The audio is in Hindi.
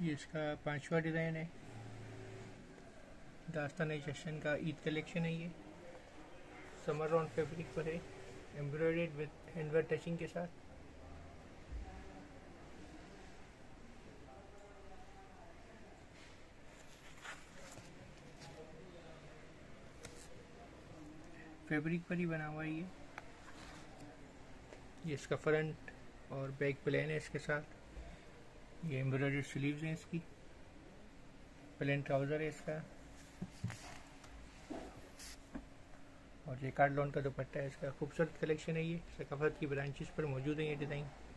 ये इसका 5वां डिज़ाइन है। दास्तान जश्न का ईद कलेक्शन है। ये समर रॉन फैब्रिक पर है, एम्ब्रॉयडर्ड विद हैंडवर्क टचिंग के साथ। फैब्रिक पर ही बना हुआ है ये इसका फ्रंट और बैक प्लेन है इसके साथ। ये एम्ब्रॉयडर्ड स्लीव्स हैं इसकी, प्लेन ट्राउज़र है इसका, और ये कार्डलॉन का दुपट्टा है इसका। खूबसूरत कलेक्शन है ये, सकाफत की ब्रांचेस पर मौजूद है ये डिज़ाइन।